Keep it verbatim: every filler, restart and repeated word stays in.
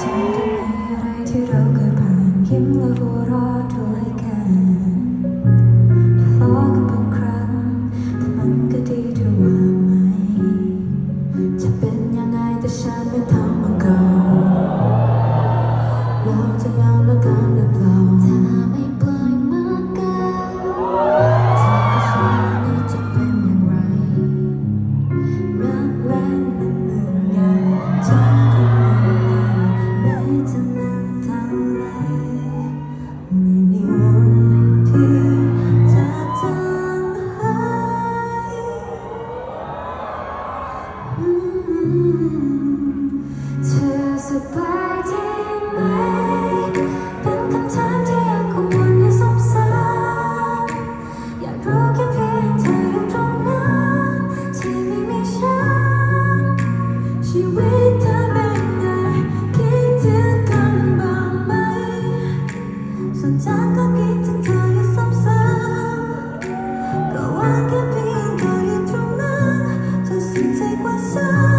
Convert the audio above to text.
จำได้ไหมอะไรที่เราเคยผ่านยิ้มและหัวเราะด้วยกันทะเลาะกันบางครั้งแต่มันก็ดีจะว่าไหมจะเป็นยังไงแต่ฉันไม่ทำมาก่อนเราจะยังรักกันหรือเปล่าถ้าไม่ปล่อยมือกันเธอกับฉันนี่จะเป็นอย่างไรรักแรกมันเหมือนยาใจก็เหมือนยาไม่จะนานเท่าไรไม่มีวันที่จะจางหายเธอสบายดีไหมเป็นคำถามที่ยังคงวนอยู่ซ้ำๆอยากรู้แค่เพียงเธออยู่ตรงนั้นที่ไม่มีฉันชีวิตเธอเป็นไงคิดถึงกันบ้างไหมส่วนฉันก็คิดถึงเธออยู่ซ้ำๆก็หวังแค่เพียงเธออยู่ตรงนั้นเธอสิ้นใจกว่าฉัน